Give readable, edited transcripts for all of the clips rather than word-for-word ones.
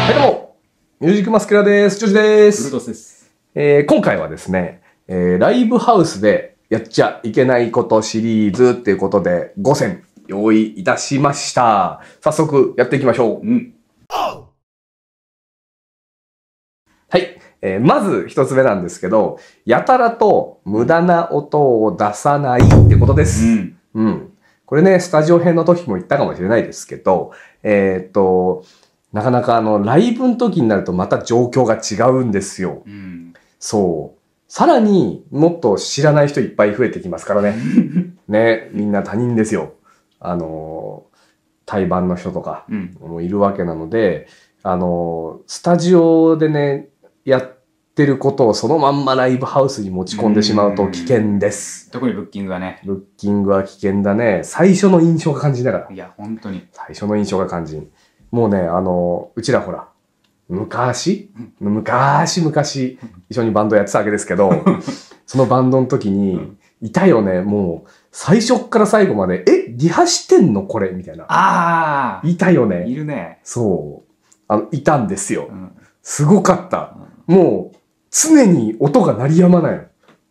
はいどうも、ミュージックマスケラです。ジョージでブルす。 トスです。 今回はですね、ライブハウスでやっちゃいけないことシリーズっていうことで5選用意いたしました。早速やっていきましょう。はい。まず一つ目なんですけど、やたらと無駄な音を出さないってことです。これね、スタジオ編の時も言ったかもしれないですけど、なかなかライブの時になるとまた状況が違うんですよ。そう。さらにもっと知らない人いっぱい増えてきますからね。ね、みんな他人ですよ。対バンの人とかもいるわけなので、スタジオでね、やってることをそのまんまライブハウスに持ち込んでしまうと危険です。 特にブッキングはね。 ブッキングは危険だね。最初の印象が肝心だから。 いや、本当に。 最初の印象が肝心。もうね、うちらほら、昔一緒にバンドやってたわけですけど、そのバンドの時に、いたよね、もう、最初から最後まで、リハしてんのこれみたいな。 ああ。 いたよね。 いるね。 そう。いたんですよ。すごかった。もう、常に音が鳴りやまない。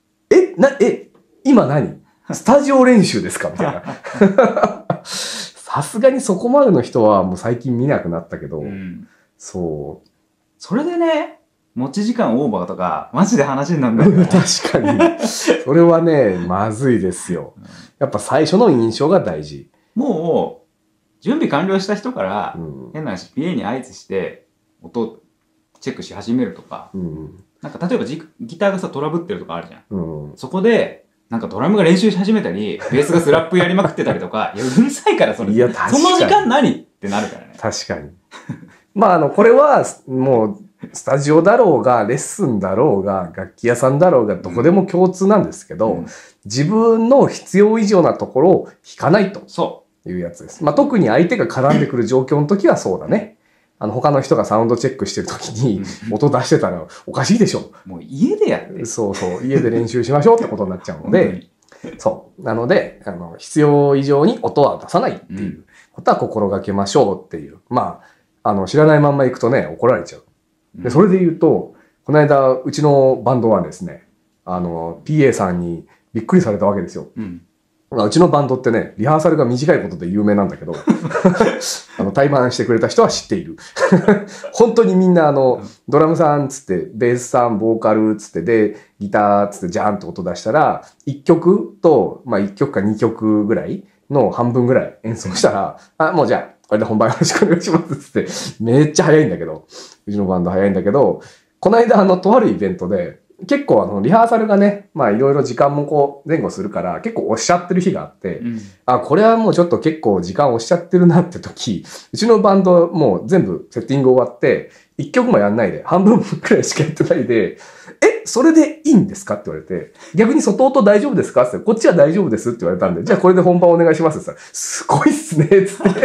今何スタジオ練習ですかみたいな。さすがにそこまでの人はもう最近見なくなったけど、そう。 それでね、持ち時間オーバーとか、マジで話になるんだよね。 確かに。それはね、まずいですよ。やっぱ最初の印象が大事。 もう、準備完了した人から、変な話、PA に合図して、音チェックし始めるとか、なんか例えばギターがさ、トラブってるとかあるじゃん。そこで、なんかドラムが練習し始めたり、ベースがスラップやりまくってたりとか、いや、うるさいから、それ。いや、確かに。その時間何ってなるからね。 確かに。まあ、これは、もう、スタジオだろうが、レッスンだろうが、楽器屋さんだろうが、どこでも共通なんですけど、自分の必要以上なところを弾かないというやつです。まあ、特に相手が絡んでくる状況の時はそうだね。他の人がサウンドチェックしてる時に音出してたらおかしいでしょ。 もう家でやって。 そうそう。家で練習しましょうってことになっちゃうので、そう。なので、必要以上に音は出さないっていうことは心がけましょうっていう。まあ、知らないまんま行くとね、怒られちゃう。で、それで言うと、この間、うちのバンドはですね、PA さんにびっくりされたわけですよ。うちのバンドってね、リハーサルが短いことで有名なんだけど、対バンしてくれた人は知っている。本当にみんなドラムさんつって、ベースさん、ボーカルつって、で、ギターつってジャーンって音出したら、1曲と、まあ1曲か2曲ぐらいの半分ぐらい演奏したら、もうじゃあ、これで本番よろしくお願いしますつって、めっちゃ早いんだけど、うちのバンド早いんだけど、この間とあるイベントで、結構リハーサルがね、まあいろいろ時間もこう前後するから結構押しちゃってる日があって、これはもうちょっと結構時間押しちゃってるなって時、うちのバンドもう全部セッティング終わって、1曲もやんないで、半分くらいしかやってないで、それでいいんですかって言われて、逆に外音大丈夫ですかって、こっちは大丈夫ですって言われたんで、じゃあこれで本番お願いしますって言ったら、すごいっすねつって。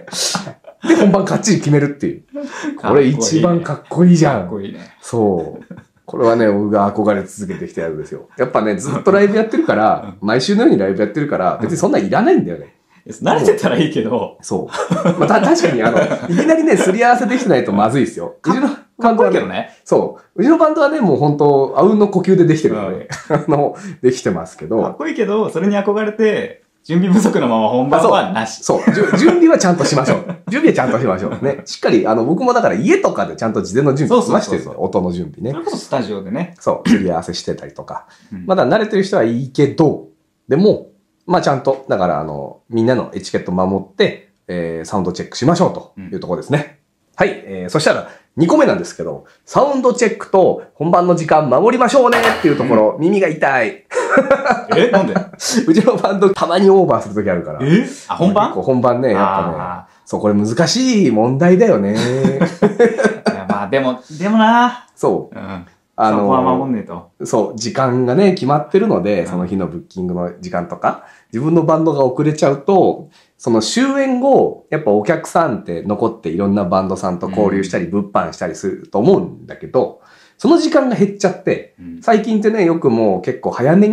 で、本番かっちり決めるっていう。これ一番かっこいいじゃん。 かっこいいね。 そう。これはね、僕が憧れ続けてきたやつですよ。やっぱね、ずっとライブやってるから、毎週のようにライブやってるから、別にそんないらないんだよね。 慣れてたらいいけど。 そう。まあ、確かにいきなりね、すり合わせできてないとまずいですよ。うちのかっこいいけどね。 そう。うちのバンドはね、もう本当あうんの呼吸でできてるので、できてますけど。 かっこいいけど、それに憧れて、準備不足のまま本番はなし。 そう。準備はちゃんとしましょう。準備はちゃんとしましょう。ね。しっかり、僕もだから家とかでちゃんと事前の準備済ましてるの。音の準備ね。 それこそスタジオでね。 そう。すり合わせしてたりとか。まだ慣れてる人はいいけど、でも、まあちゃんと、だからみんなのエチケット守って、サウンドチェックしましょうというところですね。はい。そしたら、2個目なんですけど、サウンドチェックと本番の時間守りましょうねっていうところ、耳が痛い。 なんでうちのバンドたまにオーバーするときあるから。 本番本番ね、やっぱね。そう、これ難しい問題だよね。 いや、まあでもな。 そう。 そこは守んねえと。 そう、時間がね、決まってるので、その日のブッキングの時間とか、自分のバンドが遅れちゃうと、その終演後、やっぱお客さんって残っていろんなバンドさんと交流したり、物販したりすると思うんだけど、その時間が減っちゃって、最近ってね、よくもう結構早めに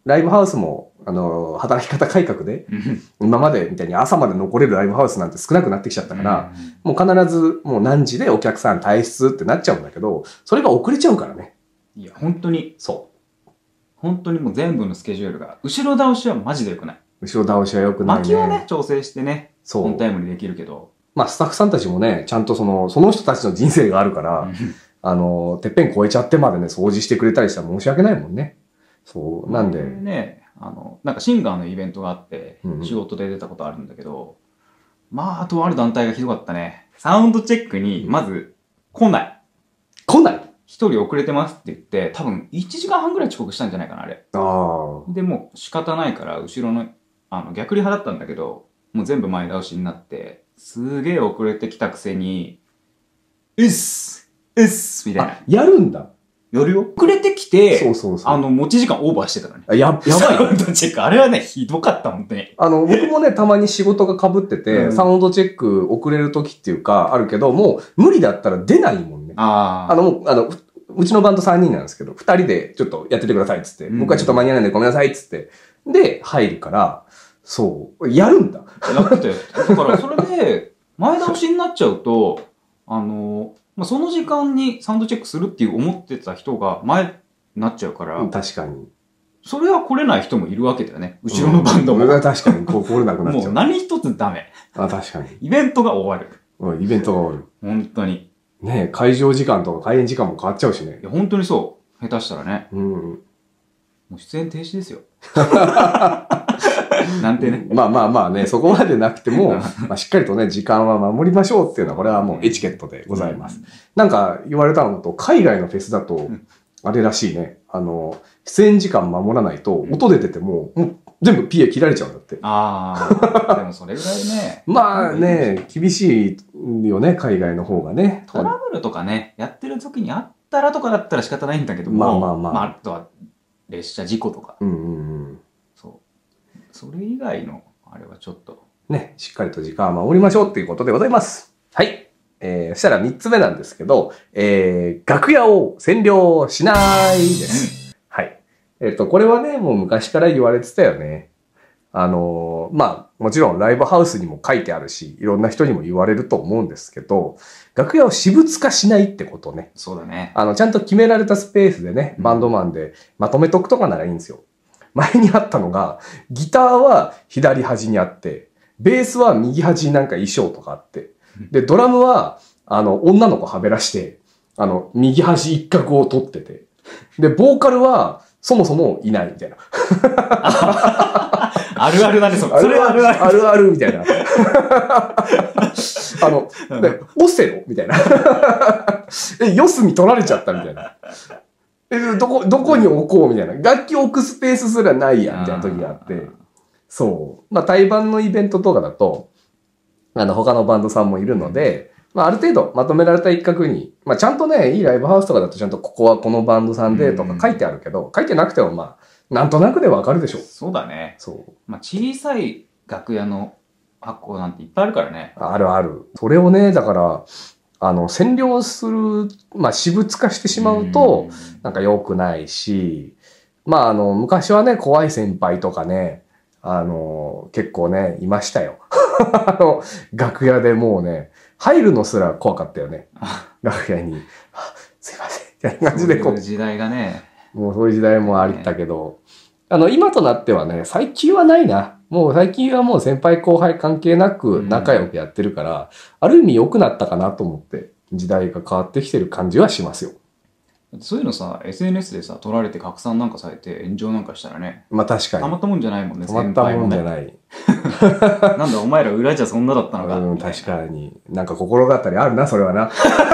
ライブハウスも、働き方改革で、今までみたいに朝まで残れるライブハウスなんて少なくなってきちゃったから、もう必ずもう何時でお客さん退出ってなっちゃうんだけど、それが遅れちゃうからね。 いや、本当に。 そう。 本当にもう全部のスケジュールが、後ろ倒しはマジで良くない。 後ろ倒しは良くないね。 巻きはね、調整してね、 そう。 オンタイムにできるけど。 まあ、スタッフさんたちもね、ちゃんとその人たちの人生があるから、てっぺん越えちゃってまでね、掃除してくれたりしたら申し訳ないもんね。そう。なんで。 ね、なんかシンガーのイベントがあって、仕事で出たことあるんだけど、まあ、とある団体がひどかったね。サウンドチェックに、まず、来ない。 来ない？ 一人遅れてますって言って、多分1時間半ぐらい遅刻したんじゃないかな、あれ。で、もう仕方ないから、後ろの、逆リハだったんだけど、もう全部前倒しになって、すげえ遅れてきたくせに、うっすみたいな。 やるんだ。 やるよ。遅れてきて、 そう。 持ち時間オーバーしてたからね。 やばい。 サウンドチェック。あれはね、ひどかった、本当に。 僕もね、たまに仕事が被ってて、サウンドチェック遅れる時っていうか、あるけど、もう無理だったら出ないもんね。うちのバンド3人なんですけど、2人でちょっとやっててくださいっつって、僕はちょっと間に合わないんでごめんなさいっつって、で、入るから、そう、やるんだ。 やって。だからそれで、前倒しになっちゃうと、その時間にサウンドチェックするっていう思ってた人が前になっちゃうから。 確かに。 それは来れない人もいるわけだよね。後ろのバンドも。 確かに、来れなくなっちゃう。 もう何一つダメ。 確かに。 イベントが終わる。イベントが終わる。 本当に。 ねえ、会場時間とか開演時間も変わっちゃうしね。 いや、本当にそう。下手したらね。 もう出演停止ですよ。なんてね。 まあね、そこまでなくても、しっかりとね、時間は守りましょうっていうのは、これはもうエチケットでございます。なんか言われたのと、海外のフェスだと、あれらしいね。出演時間守らないと、音出てても、全部 PA 切られちゃうんだって。 でもそれぐらいね。 まあね、厳しいよね、海外の方がね。 トラブルとかね、やってる時にあったらとかだったら仕方ないんだけども、あとは列車事故とか。それ以外の、あれはちょっと。 ね、しっかりと時間は守りましょうっていうことでございます。はい。そしたら3つ目なんですけど、楽屋を占領しないです。はい。これはね、もう昔から言われてたよね。もちろんライブハウスにも書いてあるし、いろんな人にも言われると思うんですけど、楽屋を私物化しないってことね。 そうだね。 ちゃんと決められたスペースでね、バンドマンでまとめとくとかならいいんですよ。前にあったのが、ギターは左端にあって、ベースは右端になんか衣装とかあって、で、ドラムは、女の子はべらして、右端一角を取ってて、で、ボーカルは、そもそもいないみたいな。 あるあるだね、それはあるある。 あるあるみたいな。オセロみたいな。四隅取られちゃったみたいな。どこに置こうみたいな。楽器置くスペースすらないや、みたいな時があって。そう。対バンのイベントとかだと、他のバンドさんもいるので、ある程度まとめられた一角に、ちゃんとね、いいライブハウスとかだとちゃんとここはこのバンドさんでとか書いてあるけど、書いてなくてもなんとなくでわかるでしょ。 そうだね。 そう。 小さい楽屋の箱なんていっぱいあるからね。 あるある。それをね、だから、占領する、私物化してしまうと、なんか良くないし、昔はね、怖い先輩とかね、結構ね、いましたよ。楽屋でもうね、入るのすら怖かったよね。楽屋に。すいません。みたいな感じでそういう時代がね。 もうそういう時代もあったけど、今となってはね、最近はないな。もう最近はもう先輩後輩関係なく仲良くやってるから、ある意味良くなったかなと思って、時代が変わってきてる感じはしますよ。 そういうのさ、SNS でさ、撮られて拡散なんかされて炎上なんかしたらね。 確かに。 たまったもんじゃないもんね、 たまったもんじゃない。 なんだ、お前ら裏じゃそんなだったのか。 確かに。なんか心当たりあるな、それはな。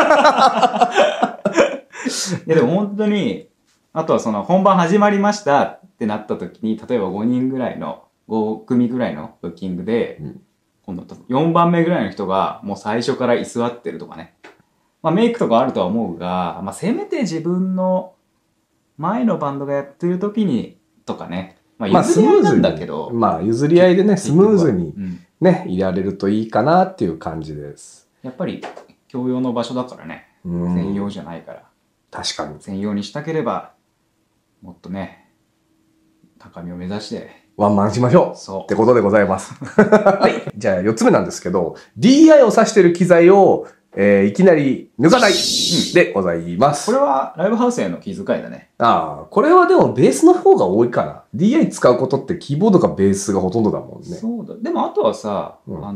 いやでも本当に、あとはその本番始まりましたってなった時に、例えば5人ぐらいの、5組ぐらいのブッキングで、今度4番目ぐらいの人がもう最初から居座ってるとかね。メイクとかあるとは思うが、せめて自分の前のバンドがやってる時にとかね。譲り合いなんだけど。 譲り合いでね、スムーズにね、いられるといいかなっていう感じです。 やっぱり共用の場所だからね。専用じゃないから。 確かに。 専用にしたければ、もっとね、 高みを目指して。 ワンマンしましょう。 そう。 ってことでございます。はい。じゃあ4つ目なんですけど、DI を指してる機材を、いきなり抜かないでございます。 これはライブハウスへの気遣いだね。 ああ、これはでもベースの方が多いかな。DI 使うことってキーボードかベースがほとんどだもんね。 そうだ。でもあとはさ、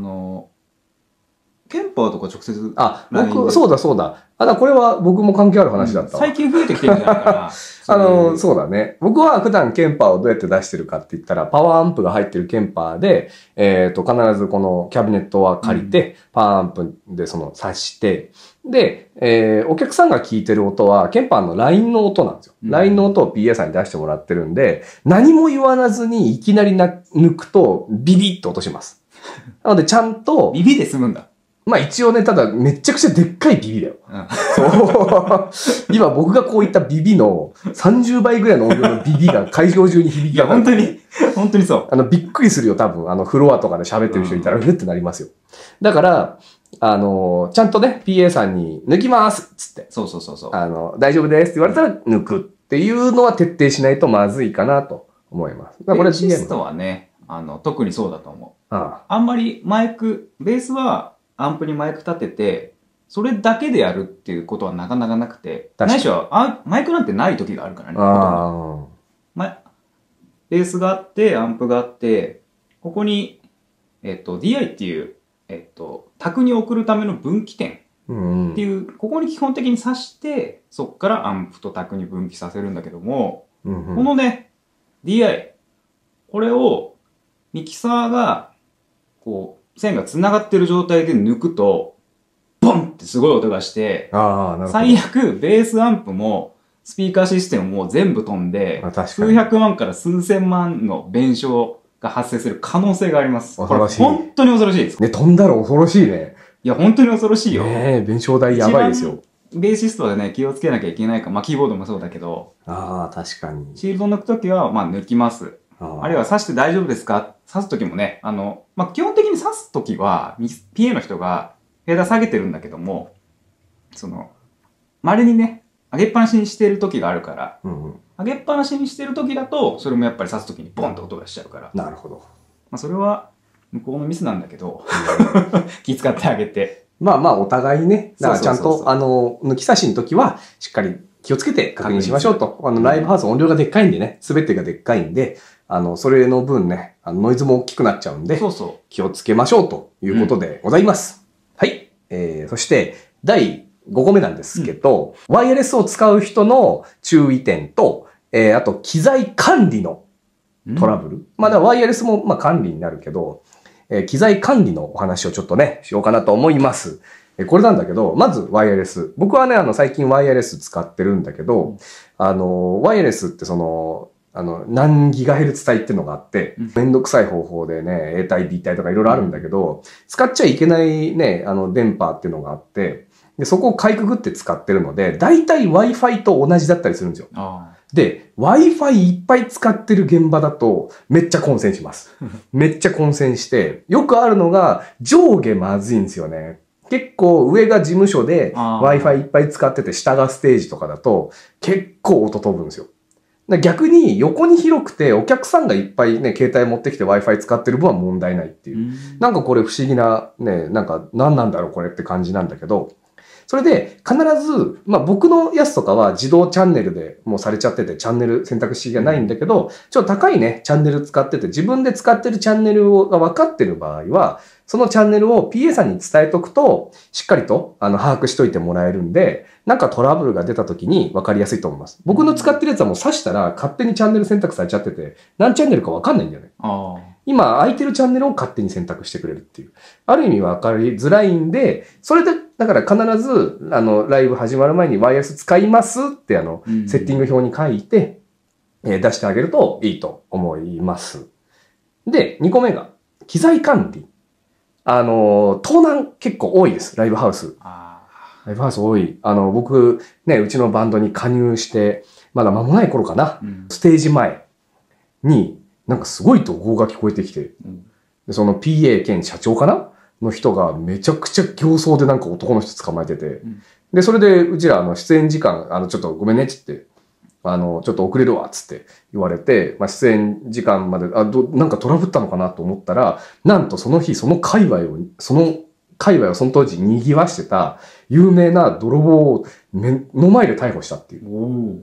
ケンパーとか直接。 あ、僕、そうだそうだ。これは僕も関係ある話だったわ。 最近増えてきてるんじゃないかな。 そうだね。僕は普段ケンパーをどうやって出してるかって言ったら、パワーアンプが入ってるケンパーで、必ずこのキャビネットは借りて、パワーアンプで挿して、で、お客さんが聞いてる音は、ケンパーの LINE の音なんですよ。LINE の音を PA さんに出してもらってるんで、何も言わずにいきなり抜くと、ビビッと音します。なので、ちゃんと。 ビビで済むんだ。 まあ一応ね、ただめちゃくちゃでっかいビビだよ。そう。今僕がこういったビビの30倍ぐらいの音量のビビが会場中に響きが。いや、本当にそう。 びっくりするよ、多分。フロアとかで喋ってる人いたら、うってなりますよ。だから、ちゃんとね、PA さんに抜きますっつって。 そう。 大丈夫ですって言われたら抜くっていうのは徹底しないとまずいかなと思います。 これベーシストはね、特にそうだと思う。あんまりベースは、アンプにマイク立てて、それだけでやるっていうことはなかなかなくて、ないしはマイクなんてない時があるからね。ベースがあって、アンプがあって、ここに、DI っていう、卓に送るための分岐点っていう、ここに基本的に挿して、そこからアンプと卓に分岐させるんだけども、このね、DI、これをミキサーが、こう、線が繋がってる状態で抜くと、ボンってすごい音がして、最悪ベースアンプもスピーカーシステムも全部飛んで、数百万から数千万の弁償が発生する可能性があります。 恐ろしい。 本当に恐ろしいです。 ね、飛んだら恐ろしいね。 いや、本当に恐ろしいよ。 ねえ、弁償代やばいですよ。 ベーシストでね、気をつけなきゃいけないか。まあ、キーボードもそうだけど。 確かに。 シールド抜くときは、まあ、抜きます。あるいは刺して大丈夫ですか？刺すときもね、まあ、基本的に刺すときは、PA の人がフェーダー下げてるんだけども、稀にね、上げっぱなしにしてるときがあるから、上げっぱなしにしてるときだと、それもやっぱり刺すときにボンと音がしちゃうから。 なるほど。 まあ、それは向こうのミスなんだけど、気遣ってあげて。 まあ、お互いにね、だからちゃんと、抜き差しのときは、しっかり気をつけて確認しましょうと。ライブハウス音量がでっかいんでね、すべてがでっかいんで、それの分ね、ノイズも大きくなっちゃうんで、気をつけましょうということでございます。はい。そして、第5個目なんですけど、ワイヤレスを使う人の注意点と、あと、機材管理のトラブル。まだワイヤレスも管理になるけど、機材管理のお話をちょっとね、しようかなと思います。これなんだけど、まずワイヤレス。僕はね、最近ワイヤレス使ってるんだけど、ワイヤレスって何ギガヘルツ帯っていうのがあって、めんどくさい方法でね、A 帯、B 帯とかいろいろあるんだけど、使っちゃいけないね、電波っていうのがあって、で、そこをかいくぐって使ってるので、だいたい Wi-Fi と同じだったりするんですよ。で、Wi-Fi いっぱい使ってる現場だと、めっちゃ混戦します。めっちゃ混戦して、よくあるのが、上下まずいんですよね。結構上が事務所で Wi-Fi いっぱい使ってて下がステージとかだと結構音飛ぶんですよ。逆に横に広くてお客さんがいっぱいね、携帯持ってきて Wi-Fi 使ってる分は問題ないっていう。なんかこれ不思議なね、なんか何なんだろうこれって感じなんだけど、それで必ず、僕のやつとかは自動チャンネルでもうされちゃっててチャンネル選択肢がないんだけど、ちょっと高いね、チャンネル使ってて自分で使ってるチャンネルが分かってる場合は、そのチャンネルを PA さんに伝えとくと、しっかりと把握しといてもらえるんで、なんかトラブルが出た時に分かりやすいと思います。僕の使ってるやつはもう挿したら勝手にチャンネル選択されちゃってて、何チャンネルか分かんないんだよね。今空いてるチャンネルを勝手に選択してくれるっていう。ある意味分かりづらいんで、それで、だから必ず、ライブ始まる前にワイヤレス使いますってセッティング表に書いて、出してあげるといいと思います。で、2個目が、機材管理。盗難結構多いです、ライブハウス。ライブハウス多い。僕、ね、うちのバンドに加入して、まだ間もない頃かな。ステージ前に、なんかすごい怒号が聞こえてきて、でその PA 兼社長かなの人がめちゃくちゃ形相でなんか男の人捕まえてて、で、それでうちら出演時間、ちょっとごめんねって言って、 ちょっと遅れるわ、つって言われて、まあ、出演時間まで、なんかトラブったのかなと思ったら、なんとその日、その界隈をその当時賑わしてた有名な泥棒を目の前で逮捕したっていう。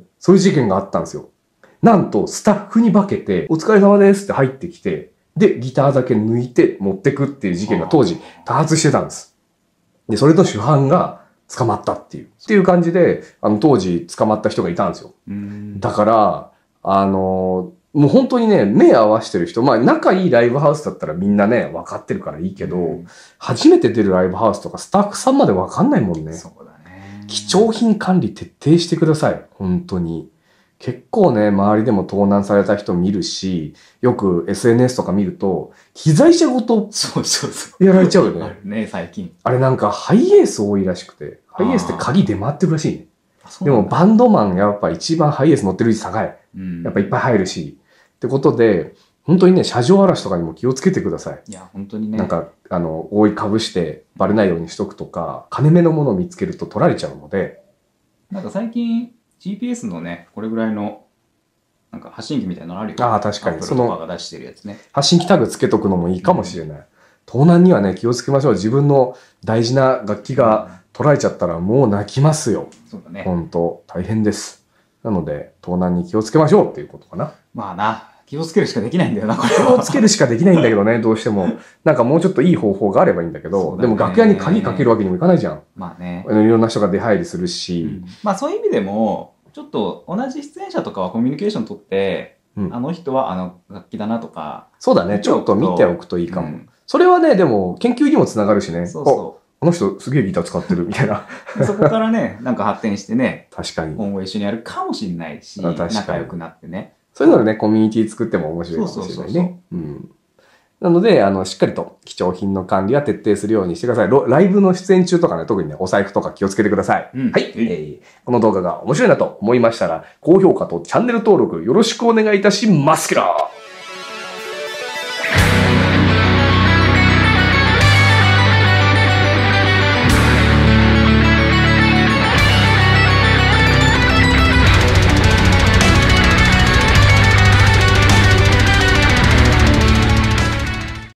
そういう事件があったんですよ。なんと、スタッフに化けて、お疲れ様ですって入ってきて、で、ギターだけ抜いて持ってくっていう事件が当時多発してたんです。で、それと主犯が捕まったっていう感じで、当時捕まった人がいたんですよ。だから、もう本当にね、目合わせてる人、まあ仲いいライブハウスだったらみんなね、分かってるからいいけど、初めて出るライブハウスとかスタッフさんまで分かんないもんね。 そうだね。 貴重品管理徹底してください。本当に。結構ね、周りでも盗難された人見るし、よく SNS とか見ると、機材車ごとやられちゃうよね。 あるね、最近。 あれなんかハイエース多いらしくて、ハイエースって鍵出回ってるらしいね。でもバンドマンやっぱ一番ハイエース乗ってる率高い。やっぱいっぱい入るし。ってことで、本当にね、車上荒らしとかにも気をつけてください。 いや、本当にね。 なんか、覆いかぶしてバレないようにしとくとか、金目のものを見つけると取られちゃうので。 なんか最近、GPS のね、これぐらいの、なんか発信機みたいなのあるよね。 ああ、確かに。 その、が出してるやつね。 発信機タグつけとくのもいいかもしれない。盗難にはね、気をつけましょう。自分の大事な楽器が取られちゃったらもう泣きますよ。 そうだね。 本当大変です。なので、盗難に気をつけましょうっていうことかな。 まあな、気をつけるしかできないんだよな、これは。気をつけるしかできないんだけどね、どうしても。なんかもうちょっといい方法があればいいんだけど、でも楽屋に鍵かけるわけにもいかないじゃん。 まあね。 いろんな人が出入りするし。 まあそういう意味でも、ちょっと同じ出演者とかはコミュニケーション取って、あの人はあの楽器だなとか。 そうだね、ちょっと見ておくといいかも。それはね、でも研究にもつながるしね。 そうそう。 この人すげえギター使ってるみたいな。 そこからね、なんか発展してね。 確かに。 今後一緒にやるかもしれないし、仲良くなってね。 そういうのでね、コミュニティ作っても面白いかもしれないね。なので、しっかりと貴重品の管理は徹底するようにしてください。ライブの出演中とかね、特にね、お財布とか気をつけてください。はい。この動画が面白いなと思いましたら、高評価とチャンネル登録よろしくお願いいたします。